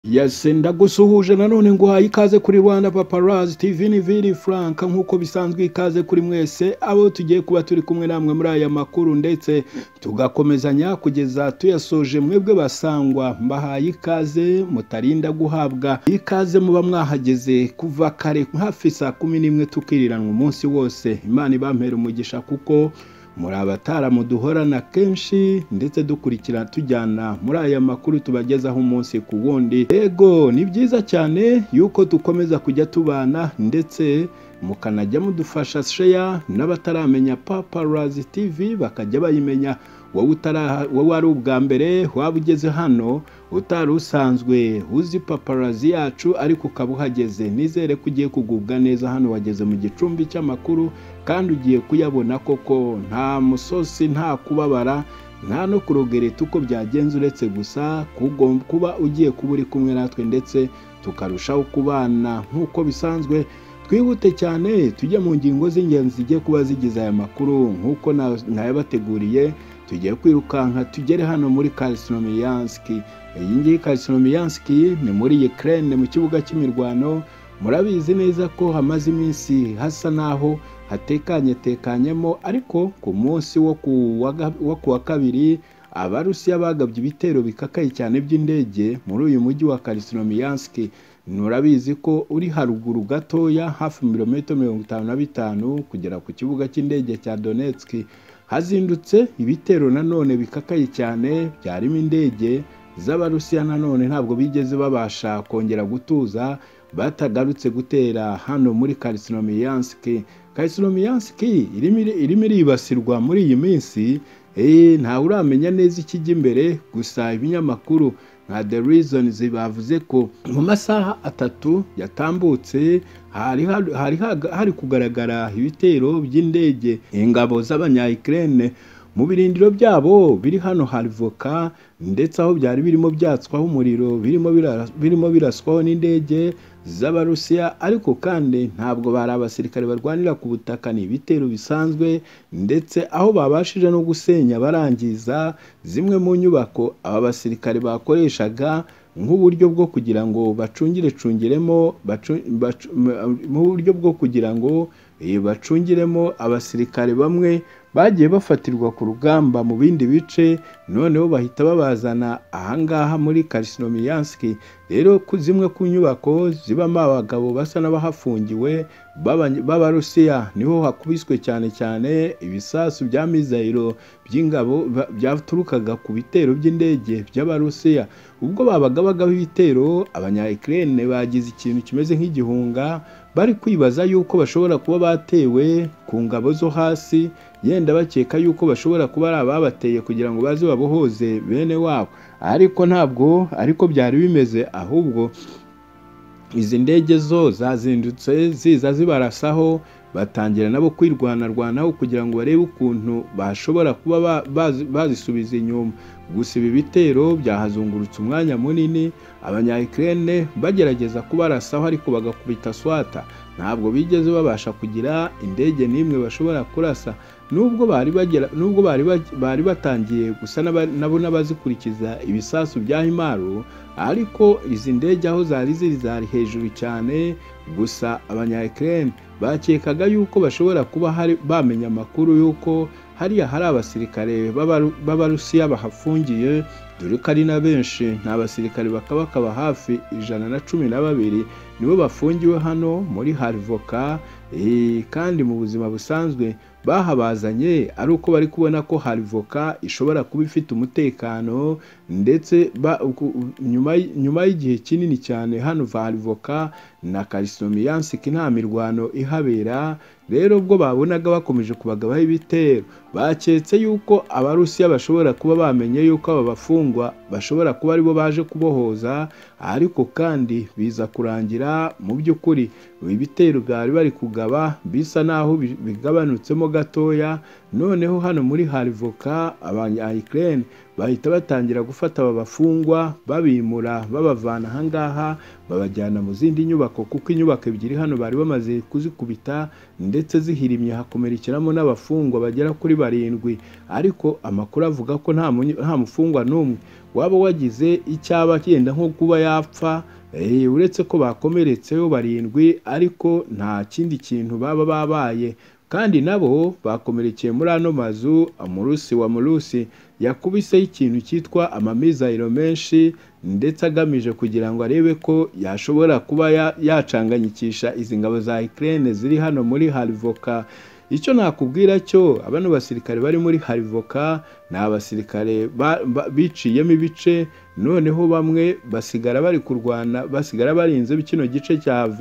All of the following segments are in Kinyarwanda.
Yase ndagusuhuje nanone nguhaye ikaze kuri Rwanda Paparazzi TV ni Vili Frank nkuko bisanzwe ikaze kuri mwese abo tugiye kuba turi kumwe namwe muri aya makuru ndetse tugakomezanya kugeza tuyasoje mwebwe basangwa mbahaye ikaze mutarinda guhabwa ikaze muba mwahageze kuva kare hafi saa 11 tukiriranwa umunsi wose Imana ibampera umugisha kuko muri abatara muduhorana kenshi ndetse dukurikira tujyana muri aya makuru tubagezaho umunsi ku wundi. Ego ni byiza cyane yuko dukomeza kujya tubana ndetse mukanajya mudufasha share n'abataramenya Paparazzi TV bakajya bayimenya. Wowe ari ubwa mbere waba ugeze hano utari usanzwe uzi Paparazzi yacu ariko ukaba uhageze, nizere ko ugiye kugubwa neza hano wageze mu gicumbi cy'amakuru kandi ugiye kuyabona koko nta musosi nta kubabara nta no kurogereta uko byagenze uretse gusa kuba ugiye kuba uri kumwe natwe ndetse tukarushaho kubana nk'uko bisanzwe. Twihute cyane tujye mu ngingo z'ingenzi zigiye kuba zigize aya makuru nk'uko nayabateguriye. Tugiye kwirukanka tugere hano muri Krasnoyarsk. Iyi ngiyi Krasnoyarsk ni muri Ukraine mu kibuga cy'imirwano. Murabizi neza ko hamaze iminsi hasa naho hatekanyemo, ariko ku munsi wo kuwa kabiri Abarusiya bagabye ibitero bikakaye cyane by'indege muri uyu mujyi wa Krasnoyarsk. Nurabizi ko uri haruguru gatoya hafi milimetero 55 kugera ku kibuga cy'indege cya Donetsk. Hazindutse ibitero nanone bikakaye cyane byarimo indege z'Abarusiya. Nanone ntabwo bigeze babasha kongera gutuza batagarutse gutera hano muri Krasnoyarsk. Krasnoyarsk irimo iribasirwa muri iyi minsi, ntawe uramenya neza ikijya imbere, gusa ibinyamakuru nka The Reason bavuze ko mu masaha 3 yatambutse hari kugaragara ibitero by'indege ingabo z'abanya-Ukraine mu birindiro byabo biri hano Harivka, ndetse aho byari birimo byatswaho umuriro birimo biraswaho n'indege z'Abarusiya. Ariko kandi ntabwo bari abasirikare barwanira ku butaka, ni ibitero bisanzwe, ndetse aho babashije no gusenya barangiza zimwe mu nyubako aba basirikare bakoreshaga nk'uburyo bwo kugira ngo bacungiremo abasirikare bamwe bagiye bafatirwa ku rugamba mu bindi bice, noneho bahita babazana ahangaha muri Krasnoyarsk. Rero zimwe ku nyubako zibamo abagabo basa n'abahafungiwe b'Abarusiya niho hakubiswe cyane ibisasu bya mizayiro by'ingabo byaturukaga ku bitero by'indege by'Abarusiya. Ubwo babagabagaho ibitero abanya-Ukraine bagize ikintu kimeze nk'igihunga, bari kwibaza yuko bashobora kuba batewe ku ngabo zo hasi, yenda bakeka yuko bashobora kuba ari ababateye kugira ngo baze babohoze bene wabo. Ariko ntabwo ariko byari bimeze, ahubwo izi ndege zo zazindutse ziza zibarasaho, batangira nabo kwirwanarwanaho kugira ngo barebe ukuntu bashobora kuba bazisubiza inyuma. Gusa ibi bitero byahazungurutse umwanya munini, abanya-Ukraine bagerageza kubarasaho ariko bagakubita swata. Ntabwo bigeze babasha kugira indege n'imwe bashobora kurasa, nubwo bari batangiye gusa nabo n'abazikurikiza ibisasu bya Himaru. Ariko izi ndege aho zari hejuru cyane, gusa abanya-Ukraine bakekaga yuko bashobora kuba bamenya amakuru yuko hariya hari abasirikare b'Abarusiya bahafungiye, dore ko ari na benshi. Nta basirikare bakaba hafi 112 nibo bafungiwe hano muri Harivka. Kandi mu buzima busanzwe bahabazanye ari uko bari kubona ko Harivka ishobora kuba ifite umutekano, ndetse nyuma y'igihe kinini cyane hano Harivka na Krasnoyarsk nta mirwano ihabera. Rero ubwo babonaga bakomeje kubagabaho ibitero, baketse yuko Abarusiya bashobora kuba bamenye yuko aba bafungwa bashobora kuba aribo baje kubohoza. Ariko kandi biza kurangira mu by'ukuri ibitero bari kugaba bisa naho bigabanutsemo gatoya. Noneho hano muri Harivka abanya-Ukraine bahita batangira gufata aba bafungwa babimura babavana ahangaha babajyana mu zindi nyubako, kuko inyubako ebyiri hano bari bamaze kuzikubita ndetse zihirimye hakomerekeramo n'abafungwa bagera kuri 7. Ariko amakuru avuga ko nta mufungwa n'umwe waba wagize icyaba cyenda nko kuba yapfa, uretse ko bakomeretseho barindwi ariko nta kindi kintu baba babaye, kandi nabo bakomerekeye muri ano mazu. Umurusi wa Murusi yakubiseho ikintu cyitwa amamizayiro menshi, ndetse agamije kugira ngo arebe ko yashobora kuba yacanganyikisha izi ngabo za Ukraine ziri hano muri Harivoka. Icyo nakubwira cyo, abano basirikare bari muri Harivoka ni abasirikare biciyemo ibice, noneho bamwe basigara bari kurwana, basigara barinze kino gice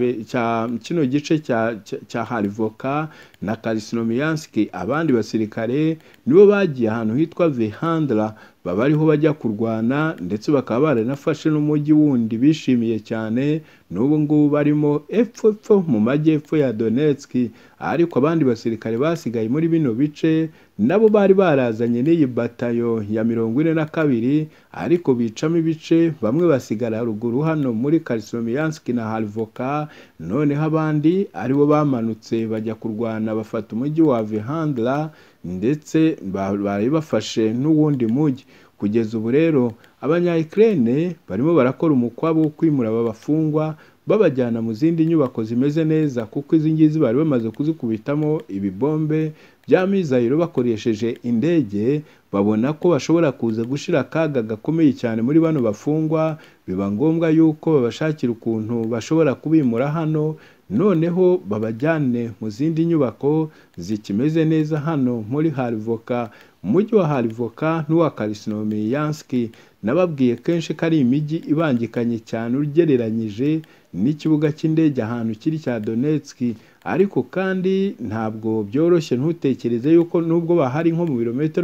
cya Harivoka na Krasnoyarsk. Abandi basirikare nibo bagiye ahantu hitwa Vehandra, baba ariho bajya kurwana, ndetse bakaba baranafashe n'umujyi wundi bishimiye cyane, n'ubu ngubu barimo epfo mu majyepfo ya Donetsk. Ariko abandi basirikare basigaye muri bino bice nabo bari barazanye n'iyi batayo ya 42, ariko bicamo ibice, bamwe basigara ruguru hano muri Krasnoyarsk na Harivoka, noneho abandi aribo bamanutse bajya kurwana bafata umujyi wa Vehandra, ndetse bari bafashe n'uwundi mujyi. Kugeza ubu rero abanya-Ukraine barimo barakora umukwabo wo kwimura aba bafungwa babajyana mu zindi nyubako zimeze neza, kuko izi ngizi bari bamaze kuzikubitamo ibibombe bya mizayiro bakoresheje indege. Babona ko bashobora kuza gushira akaga gakomeye cyane muri bano bafungwa, biba ngombwa yuko babashakira ukuntu bashobora kubimura hano, noneho babajyane mu zindi nyubako zikimeze neza hano muri Harivoka. Umujyi wa Harivoka n'uwa Krasnoyarsk nababwiye kenshi ko ari imijyi ibangikanye cyane ugereranyije n'ikibuga cy'indege ahantu kiri cya Donetsk, ariko kandi ntabwo byoroshye. Ntutekereze yuko nubwo bahari nko mu birometero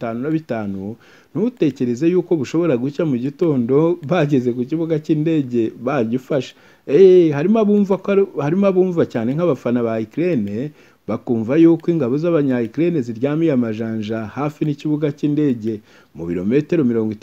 55, ntutekereze yuko bushobora gucya mu gitondo bageze ku kibuga cy'indege bagifashe. Harimo abumva cyane nk'abafana ba Ukraine, bakumva yuko ingabo z'abanya-Ukraine ziryamiye amajanja hafi n'ikibuga cy'indege mu birometero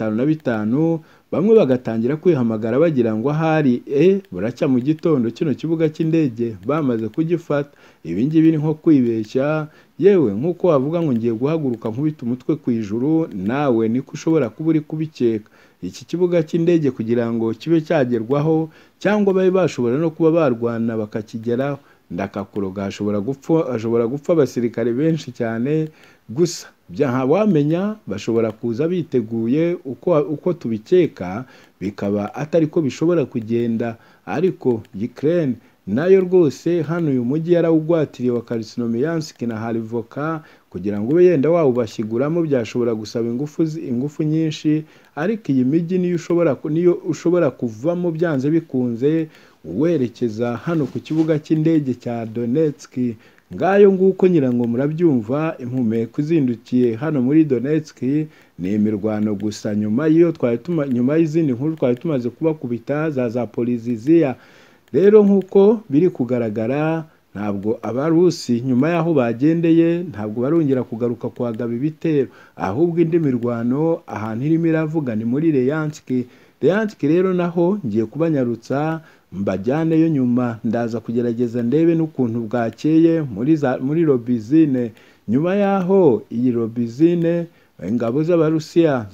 55, bamwe bagatangira kwihamagara bagira ngo ahari buracya mu gitondo kino kibuga cy'indege bamaze kugifata. Ibi ngibi ni nko kwibeshya, yewe nk'uko wavuga ngo ngiye guhaguruka nkubita umutwe ku ijuru, nawe niko ushobora kuba uri kubikeka. Iki kibuga cy'indege kugira ngo kibe cyagerwaho cyangwa babe bashobora no kuba barwana bakakigeraho, ndakakuroga hashobora gupfa abasirikare benshi cyane. Gusa wamenya bashobora kuza biteguye uko tubikeka, bikaba atari ko bishobora kugenda. Ariko Ukraine nayo rwose hano uyu mujyi yarawugwatiriye wa Krasnoyarsk na Harivoka, kugira ngo ube yenda wawubashyiguramo byashobora gusaba ingufu nyinshi, ariko iyi mijyi niyo ushobora kuvamo byanze bikunze werekeza hano ku kibuga cy'indege cya Donetsk. Ngayo nguko nyirango murabyumva, impumeko izindukiye hano muri Donetsk ni imirwano gusa. Nyuma y'izindi nkuru twari tumaze kubakubita za Zaporizhzhia. Rero nk'uko biri kugaragara, ntabwo abarusi nyuma y'aho bagendeye ntabwo barongera kugaruka kuhagaba ibitero, ahubwo indi mirwano ahantu irimo iravuga ni muri Lyansk. Rero naho ngiye kubanyarutsa mbajyaneyo nyuma, ndaza kugerageza ndebe n'ukuntu bwakeye muri Lobizine. Nyuma y'aho iyi Lobizine ingabo z'Abarusiya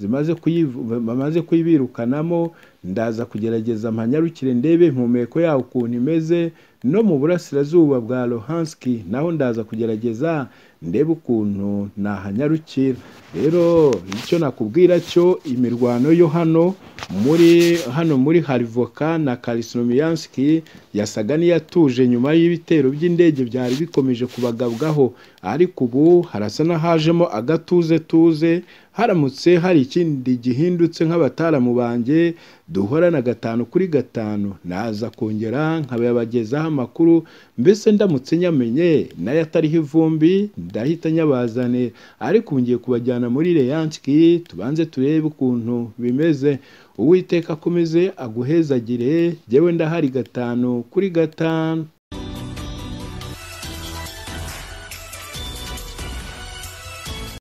bamaze kuyibirukanamo, ndaza kugerageza mpanyarukire ndebe impumeko yaho ukuntu imeze. No mu burasirazuba bwa Luhansk naho ndaza kugerageza ndebe ukuntu nahanyarukira. Rero icyo nakubwira cyo, imirwano yo hano muri Harivoka na Krasnoyarsk yasaga n'iyatuje nyuma y'ibitero by'indege byari bikomeje kubagabwaho, ariko ubu harasa n'ahajemo agatuze. Haramutse hari ikindi gihindutse nk'abataramu banjye duhorana 5 kuri 5, naza kongera nkababagezaho amakuru, mbese ndamutse nyamenye nayo atariho ivumbi ndahita nyabazane. Ariko ngiye kubajyana muri Lyansk, tubanze turebe ukuntu bimeze. Uwiteka akomeze aguhezagire, jyewe ndahari 5 kuri 5.